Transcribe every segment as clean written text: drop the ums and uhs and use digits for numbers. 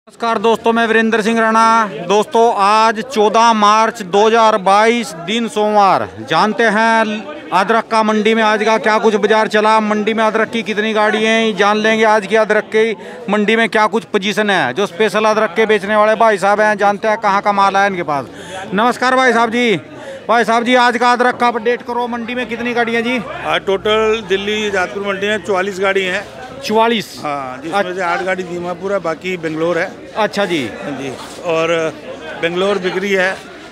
नमस्कार दोस्तों, मैं वीरेंद्र सिंह राणा। दोस्तों आज 14 मार्च 2022 दिन सोमवार। जानते हैं अदरक का मंडी में आज का क्या कुछ बाजार चला, मंडी में अदरक की कितनी गाड़ी हैं, जान लेंगे आज की अदरक की मंडी में क्या कुछ पोजीशन है। जो स्पेशल अदरक के बेचने वाले भाई साहब हैं, जानते हैं कहाँ का माल है इनके पास। नमस्कार भाई साहब जी। भाई साहब जी, आज का अदरक का अपडेट करो, मंडी में कितनी गाड़ियाँ जी? आज टोटल दिल्ली जाजपुर मंडी में 44 गाड़ी हैं। 44? हाँ, जिसमें से 8 गाड़ी दीमापुर है, बाकी बेंगलोर है। अच्छा जी। हाँ जी, और बेंगलोर बिक्री है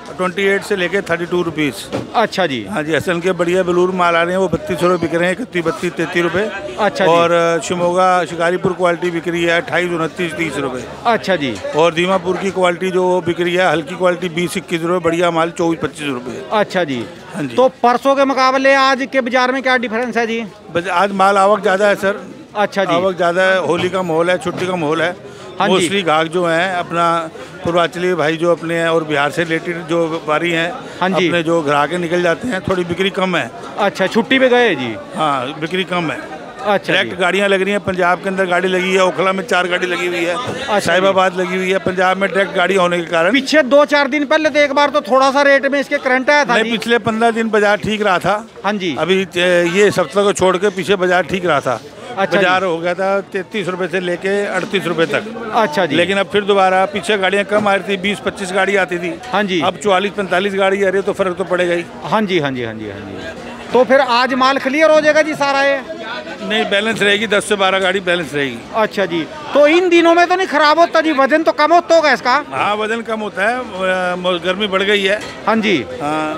28 से लेके 32 रुपीज़। अच्छा जी। हाँ जी, असल के बढ़िया बेलूर माल आ रहे हैं, वो 32 रुपये बिक रहे हैं, 31, 32, 33 रुपये। अच्छा जी। और शिमोगा शिकारीपुर क्वालिटी बिक्री है 28, 29, 30 रुपये। अच्छा जी। और दीमापुर की क्वालिटी जो बिक्री है, हल्की क्वालिटी 20, 21 रुपये, बढ़िया माल 24, 25 रुपये। अच्छा जी। हाँ जी। तो परसों के मुकाबले आज के बाजार में क्या डिफरेंस है जी? आज माल आवक ज़्यादा है सर। अच्छा जी। आवक ज़्यादा है, होली का माहौल है, छुट्टी का माहौल है। हाँ जी। मोस्टली ग्राहक जो हैं अपना पूर्वांचली भाई जो अपने हैं और बिहार से रिलेटेड जो व्यापारी हैं, हाँ जी, अपने जो ग्राहक निकल जाते हैं, थोड़ी बिक्री कम है। अच्छा, छुट्टी पे गए जी? हाँ, बिक्री कम है। अच्छा। डायरेक्ट गाड़ियाँ लग रही हैं, पंजाब के अंदर गाड़ी लगी है, ओखला में 4 गाड़ी लगी हुई है, साहिबाबाद लगी हुई है। पंजाब में डायरेक्ट गाड़ी होने के कारण पीछे 2-4 दिन पहले तो एक बार तो थोड़ा सा रेट में इसके करंट आया था जी। पिछले 15 दिन बाजार ठीक रहा था। हाँ जी। अभी ये सप्ताह को छोड़ के पीछे बाजार ठीक रहा था। अच्छा। बाजार हो गया था 33 रुपए से लेके 38 रुपए तक। अच्छा जी। लेकिन अब फिर दोबारा पीछे गाड़ियाँ कम आ रही थी, 20-25 गाड़ी आती थी। हाँ जी। अब 44-45 गाड़ी आ रही है, तो फर्क तो पड़ेगा ही। हाँ जी, हाँ जी, हाँ जी, हाँ जी। तो फिर आज माल क्लियर हो जाएगा जी सारा ये? नहीं, बैलेंस रहेगी, 10 से 12 गाड़ी बैलेंस रहेगी। अच्छा जी। तो इन दिनों में तो नहीं खराब होता जी? वजन तो कम होता होगा इसका? हाँ, वजन कम होता है, गर्मी बढ़ गई है। हाँ जी। हाँ,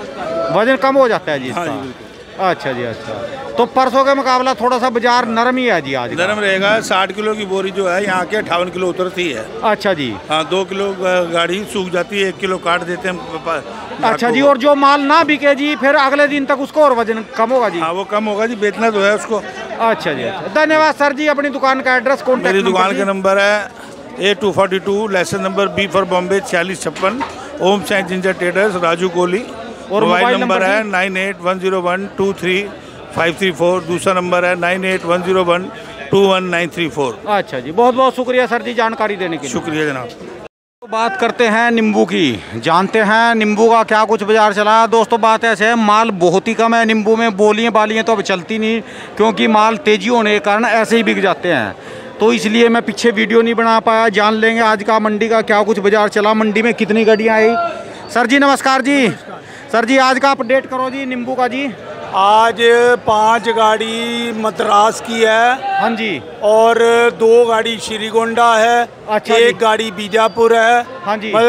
वजन कम हो जाता है जी इसका? हाँ जी, अच्छा जी। अच्छा, तो परसों के मुकाबला थोड़ा सा बाजार नरम ही है जी आज? नरम रहेगा। 60 किलो की बोरी जो है यहाँ के 58 किलो उतरती है। अच्छा जी। हाँ, 2 किलो गाड़ी सूख जाती है, 1 किलो काट देते हैं। अच्छा जी। और जो माल ना बिके जी, फिर अगले दिन तक उसको और वजन कम होगा जी? हाँ, वो कम होगा जी, बेचना तो है उसको। अच्छा जी। अच्छा, धन्यवाद सर जी। अपनी दुकान का एड्रेस, कॉन्टैक्ट? मेरी दुकान का नंबर है A242, licence number B for Bombay 4656, Om science ginger traders, Raju Kohli. और मोबाइल नंबर है 9810123534। दूसरा नंबर है 9810121934। अच्छा जी, बहुत बहुत शुक्रिया सर जी जानकारी देने के लिए। शुक्रिया जनाब। तो बात करते हैं नींबू की। जानते हैं नींबू का क्या कुछ बाजार चला। दोस्तों बात ऐसे है, माल बहुत ही कम है नींबू में। बोलियाँ बालियाँ तो अब चलती नहीं, क्योंकि माल तेजी होने के कारण ऐसे ही बिक जाते हैं। तो इसलिए मैं पीछे वीडियो नहीं बना पाया। जान लेंगे आज का मंडी का क्या कुछ बाजार चला, मंडी में कितनी गाड़ियाँ आई। सर जी नमस्कार जी। सर जी आज का अपडेट करो जी नींबू का जी। आज 5 गाड़ी मद्रास की है। हाँ जी। और 2 गाड़ी श्रीगोंडा है। अच्छा। 1 गाड़ी बीजापुर है। हाँ जी।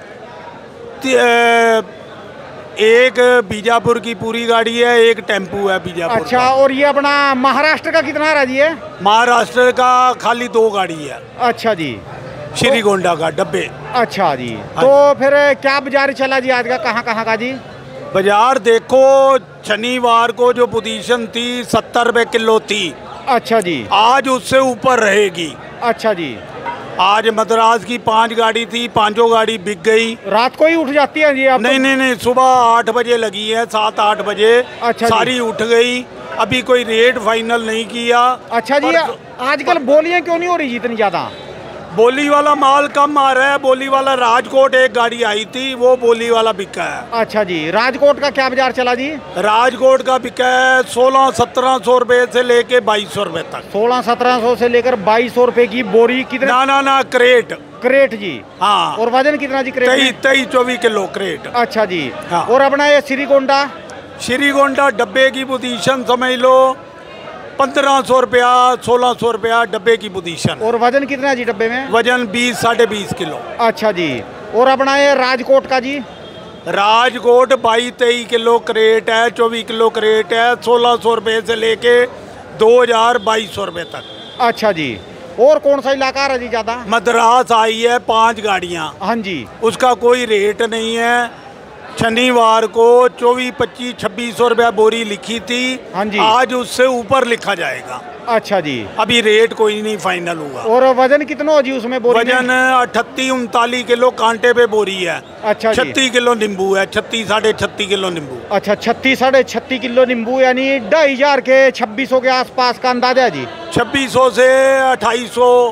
एक बीजापुर की पूरी गाड़ी है, 1 टेम्पू है बीजापुर। अच्छा। और ये अपना महाराष्ट्र का कितना रहा जी? है महाराष्ट्र का खाली 2 गाड़ी है। अच्छा जी। श्रीगोंडा का डब्बे। अच्छा जी। तो फिर क्या बाजार चला जी आज का, कहाँ कहाँ का जी? बाजार देखो, शनिवार को जो पोजीशन थी 70 रुपये किलो थी। अच्छा जी। आज उससे ऊपर रहेगी। अच्छा जी। आज मद्रास की 5 गाड़ी थी, 5 गाड़ी बिक गई। रात को ही उठ जाती है जी आप? नहीं नहीं नहीं, सुबह 8 बजे लगी है, 7-8 बजे। अच्छा। सारी उठ गई। अभी कोई रेट फाइनल नहीं किया। अच्छा जी। आजकल बोलियां क्यों नहीं हो रही जी इतनी ज्यादा? बोली वाला माल कम आ रहा है। बोली वाला राजकोट 1 गाड़ी आई थी, वो बोली वाला बिका है। अच्छा जी। राजकोट का क्या बाजार चला जी? राजकोट का बिका है 1600-1700 रुपए से लेके 2200 रुपए तक। 1600-1700 से लेकर 2200 रुपए की बोरी। कितना? ना क्रेट। क्रेट जी। हाँ। और वजन कितना जी क्रेट में? 23-24 किलो क्रेट। अच्छा जी। हाँ। और अपना ये श्रीगोंडा डब्बे की पोजीशन समझ लो 1500 रुपया, 1600 रुपया डब्बे की पोजीशन। और वजन कितना जी डब्बे में? वजन 20-20.5 किलो। अच्छा जी। और अपना ये राजकोट का जी? राजकोट 22-23 किलो क्रेट है, 24 किलो क्रेट है, 1600 रुपये से लेके 2200 रुपये तक। अच्छा जी। और कौन सा इलाका है जी ज़्यादा? मद्रास आई है 5 गाड़ियाँ। हाँ जी। उसका कोई रेट नहीं है। शनिवार को 2400-2500 रुपया बोरी लिखी थी। हाँ जी। आज उससे ऊपर लिखा जाएगा। अच्छा जी। अभी रेट कोई नहीं फाइनल हुआ। और वजन कितना हो जी उसमें बोरी? वजन 38-39 किलो कांटे पे बोरी है। अच्छा जी। 36 किलो नींबू है, 36-36.5 किलो नींबू। अच्छा, 36-36.5 किलो नींबू, यानी 2500 के 2600 के आसपास का अंदाजा है जी। 2600 से 2800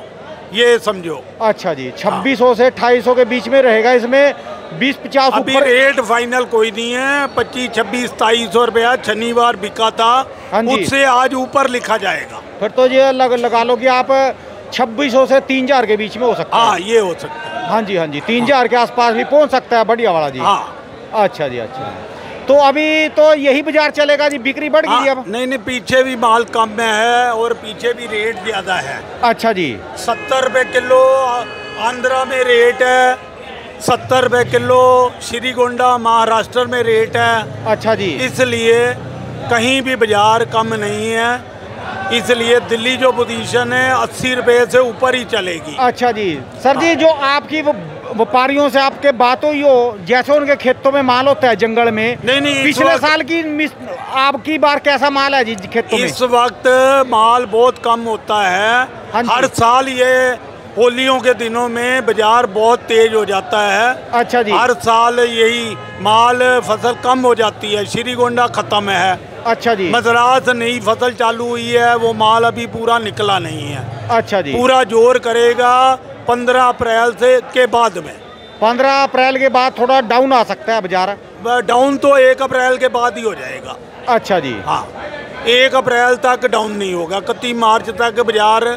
ये समझो। अच्छा जी, 2600 से 2800 के बीच में रहेगा। इसमें 20-50 अभी रेट फाइनल कोई नहीं है। 25-26-2700 रुपया शनिवार बिका था, हाँ जी। उससे आज ऊपर लिखा जाएगा। फिर तो ये लगा लो कि आप 2600 से 3000 के बीच में हो सकता है। हाँ, ये हो सकता है। हाँ जी, हाँ जी, 3000 के आसपास भी पहुंच सकता है बढ़िया वाला जी। हाँ। अच्छा जी, अच्छा। तो अभी तो यही बाजार चलेगा जी, बिक्री बढ़ गई अब? नहीं, पीछे भी माल कम में है और पीछे भी रेट ज़्यादा है। अच्छा जी, 70 रुपये किलो आंध्रा में रेट है, 70 रुपये किलो श्रीगोंडा महाराष्ट्र में रेट है। अच्छा जी, इसलिए कहीं भी बाजार कम नहीं है, इसलिए दिल्ली जो पोजीशन है 80 रुपये से ऊपर ही चलेगी। अच्छा जी। सर जी, जो आपकी व्यापारियों से आपके बात हुई हो, जैसे उनके खेतों में माल होता है जंगल में, नहीं, पिछले साल की आपकी बार कैसा माल है जी खेतों में? इस वक्त माल बहुत कम होता है। हाँ जी। हर साल ये होलियों के दिनों में बाजार बहुत तेज हो जाता है। अच्छा जी, हर साल यही माल फसल कम हो जाती है। श्रीगोंडा खत्म है। अच्छा जी, मद्रास नई फसल चालू हुई है, वो माल अभी पूरा निकला नहीं है। अच्छा जी। पूरा जोर करेगा 15 अप्रैल से के बाद में। 15 अप्रैल के बाद थोड़ा डाउन आ सकता है बाजार? डाउन तो 1 अप्रैल के बाद ही हो जाएगा। अच्छा जी, हाँ, 1 अप्रैल तक डाउन नहीं होगा। 31 मार्च तक बाजार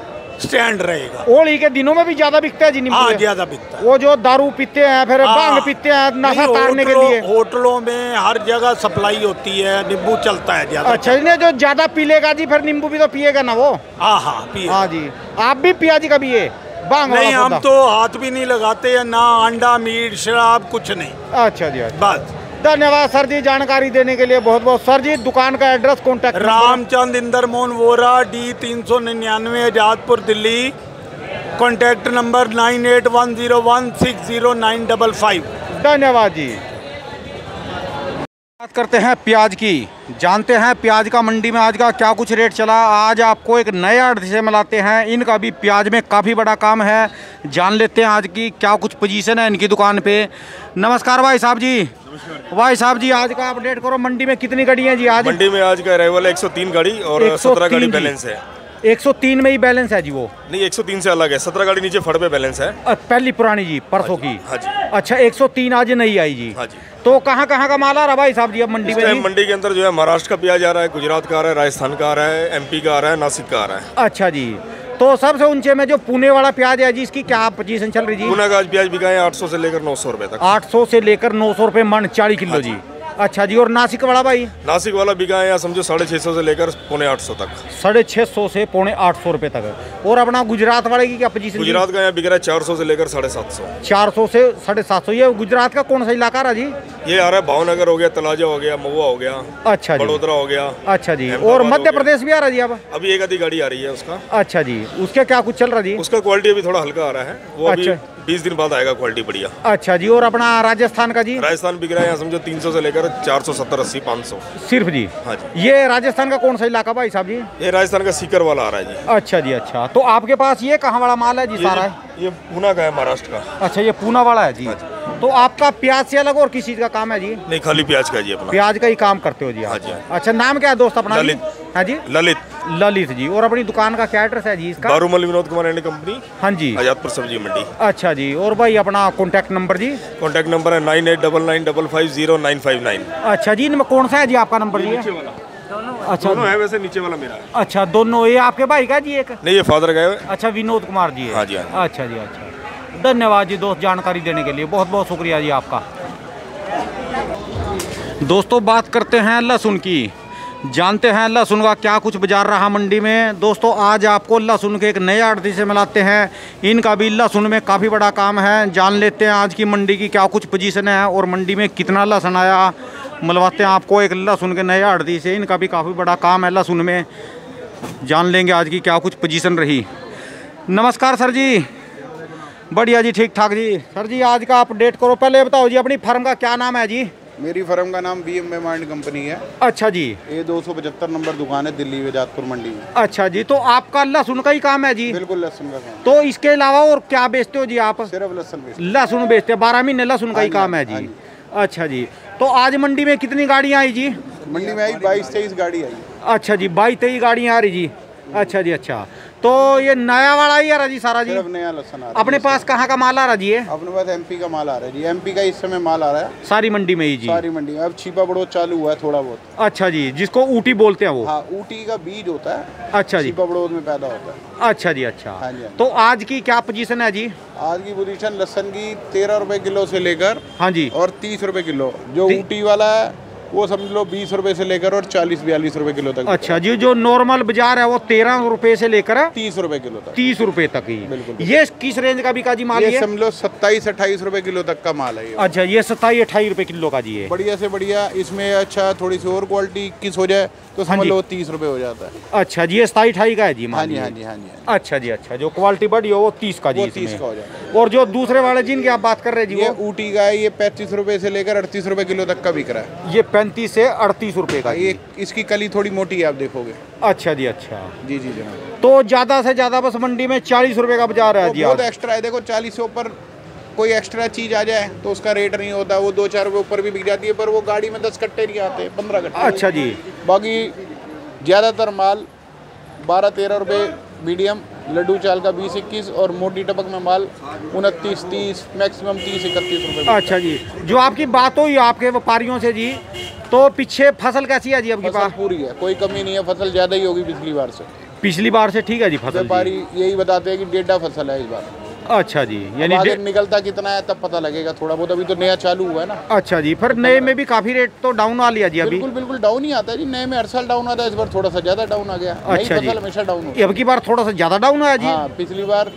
स्टैंड रहेगा। होली के दिनों में भी ज्यादा बिकता है जी नींबू? हाँ, ज्यादा बिकता है। वो जो दारू पीते हैं, फिर भांग पीते हैं नशा तारने के लिए, होटलों में हर जगह सप्लाई होती है, नींबू चलता है ज्यादा। अच्छा जी, जो ज्यादा पी लेगा जी फिर नींबू भी तो पिएगा ना वो? हाँ, पिए। हाँ जी। आप भी पिया जी कभी ये भांग? नहीं, हम तो हाथ भी नहीं लगाते हैं, ना अंडा मीट शराब कुछ नहीं। अच्छा जी, अच्छा। बस। धन्यवाद सर जी जानकारी देने के लिए, बहुत बहुत। सर जी, दुकान का address, contact? Ramchand Inder Mohan Vora, D 399 Azadpur Delhi. Contact number 9810160955। धन्यवाद जी। बात करते हैं प्याज की, जानते हैं प्याज का मंडी में आज का क्या कुछ रेट चला। आज आपको एक नए आड़त से मिलाते हैं, इनका भी प्याज में काफ़ी बड़ा काम है, जान लेते हैं आज की क्या कुछ पोजीशन है इनकी दुकान पे। नमस्कार भाई साहब जी। भाई साहब जी, आज का अपडेट करो, मंडी में कितनी गाड़ी है जी आज? मंडी में आज का अराइवल 103 गाड़ी और 17 गाड़ी बैलेंस है। 103 में ही बैलेंस है जी? वो नहीं, 103 से अलग है, 17 गाड़ी नीचे फड़ पे बैलेंस है। पहली पुरानी जी, परसों की? हाँ जी। अच्छा, 103 आज नहीं आई जी? हाँ जी। तो कहाँ कहाँ का माल आ रहा भाई साहब जी अब मंडी में? मंडी के अंदर जो है महाराष्ट्र का प्याज आ रहा है, गुजरात का आ रहा है, राजस्थान का आ रहा है, MP का आ रहा है, नासिक का आ रहा है। अच्छा जी। तो सबसे ऊंचे में जो पुणे वाला प्याज है जी, इसकी क्या पोजीशन चल रही जी? पुणे का आज प्याज बिका है 800 से लेकर 900 रुपए तक। 800 से लेकर 900 रुपये मन 40 किलो जी। अच्छा जी। और नासिक वाला भाई? नासिक वाला बिका है यहाँ समझो 650 से लेकर 750 तक। 650 से 850 रुपये तक। और अपना गुजरात वाले की क्या पोजीशन? गुजरात का यहाँ बिक रहा है 400 से लेकर 750। 400 से 750। ये गुजरात का कौन सा इलाका रहा जी? ये आ रहा है भावनगर हो गया, तलाजा हो गया, महुआ हो गया, अच्छा जी, बड़ोदरा हो गया। अच्छा जी। और मध्य प्रदेश भी आ रहा जी अब? अभी एक आधी गाड़ी आ रही है उसका। अच्छा जी। उसके क्या कुछ चल रहा जी? उसका क्वालिटी अभी थोड़ा हल्का आ रहा है, वो अभी 20 दिन बाद आएगा क्वालिटी बढ़िया। अच्छा जी। और अपना राजस्थान का जी? राजस्थान बिक रहा है यहाँ समझो 300 से लेकर 470, 80, 500 सिर्फ जी? हाँ जी। ये राजस्थान का कौन सा इलाका भाई साहब जी? ये राजस्थान का सीकर वाला आ रहा है जी। अच्छा जी, अच्छा। तो आपके पास ये कहाँ वाला माल है जी सारा? ये पूना का है, महाराष्ट्र का। अच्छा, ये पूना वाला है जी। तो आपका प्याज से अलग और किस चीज का काम है जी? नहीं, खाली प्याज का जी, अपना प्याज का ही काम करते हो जी आप? हाँ जी। अच्छा, नाम क्या है दोस्त अपना? ललित। हाँ जी, ललित। ललित जी। और अपनी दुकान का क्या एड्रेस है जी इसका? बारूमल विनोद कुमार एंड कंपनी, हाँ जी, आजादपुर सब्जी मंडी। अच्छा जी। और भाई अपना कॉन्टैक्ट नंबर जी? कॉन्टैक्ट नंबर है 9899550959। अच्छा जी। इनमें कौन सा है जी आपका नंबर जी? अच्छा, दोनों है वैसे, नीचे वाला मेरा है। अच्छा, दोनों। ये आपके भाई का जी एक? नहीं, ये फादर का है। अच्छा, विनोद कुमार जी है? हाँ जी, हाँ जी। अच्छा जी, अच्छा। धन्यवाद जी दोस्त जानकारी देने के लिए, बहुत बहुत शुक्रिया जी आपका। दोस्तों, बात करते हैं लहसुन की, जानते हैं लहसुन का क्या कुछ बाजार रहा मंडी में। दोस्तों, आज आपको लहसुन के एक नए आड़ती से मिलाते हैं, इनका भी लहसुन में काफ़ी बड़ा काम है, जान लेते हैं आज की मंडी की क्या कुछ पोजीशन है और मंडी में कितना लहसुन आया। मिलवाते हैं आपको एक लहसुन के नए आड़ती से, इनका भी काफ़ी बड़ा काम है लहसुन में, जान लेंगे आज की क्या कुछ पोजीशन रही। नमस्कार सर जी। बढ़िया जी, ठीक ठाक जी। सर जी, आज का अपडेट करो, पहले बताओ जी अपनी फर्म का क्या नाम है जी? मेरी फर्म का नाम BMA माइंड कंपनी है। अच्छा जी। ये 275 नंबर दुकान है दिल्ली आजादपुर मंडी में। अच्छा जी। तो आपका लहसुन का ही काम है जी? बिल्कुल, लहसुन का काम। तो इसके अलावा और क्या बेचते हो जी आप? सिर्फ लहसुन बेचते। लहसुन बेचते हैं, 12 महीने लहसुन का ही काम है जी। अच्छा जी। तो आज मंडी में कितनी गाड़ियाँ आई जी? मंडी में आई 22-23 गाड़ी आई। अच्छा जी, 22-23 गाड़ियाँ आ रही जी। अच्छा जी, अच्छा। तो ये नया वाला ही आ रहा जी सारा जी? सिर्फ नया लहसुन आ रहा है। अपने पास कहाँ का माल आ रहा जी? ये अपने पास एमपी का माल आ रहा है जी। एमपी का इस समय माल आ रहा है सारी मंडी में ही जी? सारी मंडी में। अब छिपा बड़ोद चालू हुआ है थोड़ा बहुत। अच्छा जी, जिसको ऊटी बोलते हैं वो? हाँ, ऊटी का बीज होता है। अच्छा जी, छिपा बड़ोद में पैदा होता है। अच्छा जी, अच्छा। हाँ जी, हाँ जी। तो आज की क्या पोजीशन है जी? आज की पोजीशन लहसुन की 13 रुपए किलो से लेकर हाँ जी, और 30 रुपए किलो। जो ऊटी वाला है वो समझ लो 20 रुपए से लेकर और 40-42 रुपए किलो तक। अच्छा जी, जो नॉर्मल बाजार है वो 13 रुपए से लेकर 30 रुपए किलो तक। 30 रुपए तक ही। बिल्कुल। ये किस रेंज का बिका जी माल? ये समझ लो 27-28 रुपए किलो तक का माल है ये। अच्छा, ये 27-28 रुपए किलो का जी है। बढ़िया से बढ़िया। इसमें अच्छा थोड़ी सी और क्वालिटी 21 हो जाए तो समझ जी। लो 30 रुपए हो जाता है। अच्छा जी, ये 27-28 का है जी हाँ माल? जी, ये? हाँ जी, हाँ जी, हाँ अच्छा जी, अच्छा। जो क्वालिटी बढ़ी हो वो 30 का जी वो इसमें। 30 का हो जाता है। और जो दूसरे वाले जिनकी आप बात कर रहे हैं जी, ये वो ऊटी का है। ये 35 रुपए से लेकर 38 रुपए किलो तक का बिक रहा है। ये 35 से 38 रुपए का। ये इसकी कली थोड़ी मोटी है, आप देखोगे। अच्छा जी, अच्छा। जी जी जनाब। तो ज्यादा से ज्यादा बस मंडी में 40 रुपए का बाजार है जी बहुत आज? एक्स्ट्रा है। देखो 40 से ऊपर कोई एक्स्ट्रा चीज आ जाए तो उसका रेट नहीं होता। वो 2-4 रुपए ऊपर भी बिक जाती है, पर वो गाड़ी में 10 कट्टे नहीं आते, 15 कट्टे। अच्छा जी। बाकी ज़्यादातर माल 12-13 रुपए मीडियम, लड्डू चाल का 20-21 और मोटी टपक में माल 29-30, मैक्सिमम 30-31 रुपए। अच्छा जी, जो आपकी बात हुई आपके व्यापारियों से जी, तो पीछे फसल कैसी है जी आपकी फसल पास? पूरी है, कोई कमी नहीं है। फसल ज़्यादा ही होगी पिछली बार से। पिछली बार से ठीक है जी फसल व्यापारी जी? यही बताते हैं कि 1.5 फसल है इस बार। अच्छा जी, यानी अब आगे निकलता कितना है तब पता लगेगा थोड़ा बहुत। अभी तो नया चालू हुआ है ना। अच्छा जी, फिर नए में भी काफी रेट तो डाउन आ लिया जी अभी? बिल्कुल बिल्कुल डाउन ही आता है जी। नए में हर साल डाउन आता है, इस बार थोड़ा सा ज्यादा डाउन आ गया। नई अच्छा जी। फसल हमेशा डाउन होती अब की बार थोड़ा सा ज्यादा डाउन आया जी? है। हाँ, पिछली बार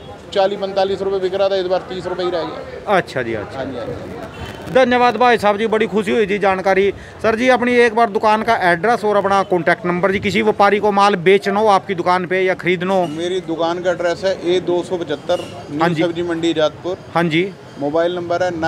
40-45 रुपए बिक रहा था, इस बार 30 रुपए ही रह गया। अच्छा जी, अच्छा। हाँ जी, हाँ जी। धन्यवाद भाई साहब जी, बड़ी खुशी हुई जी जानकारी। सर जी, अपनी एक बार दुकान का एड्रेस और अपना कॉन्टैक्ट नंबर जी, किसी व्यापारी को माल बेचना हो आपकी दुकान पे या खरीदना हो? मेरी दुकान का एड्रेस है A275 हाँ न्यू जी। सब्जी मंडी जातपुर। हाँ जी। मोबाइल नंबर है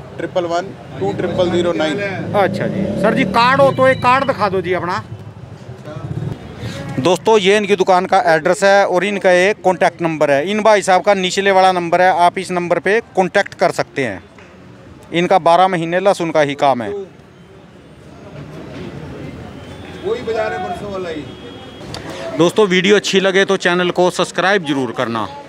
9811120009। अच्छा जी। सर जी, कार्ड हो तो एक कार्ड दिखा दो जी अपना। दोस्तों, ये इनकी दुकान का एड्रेस है और इनका एक कॉन्टैक्ट नंबर है। इन भाई साहब का निचले वाला नंबर है, आप इस नंबर पे कॉन्टैक्ट कर सकते हैं। इनका 12 महीने लहसुन का ही काम है। वही बाजार है परसों वाला ही। दोस्तों, वीडियो अच्छी लगे तो चैनल को सब्सक्राइब जरूर करना।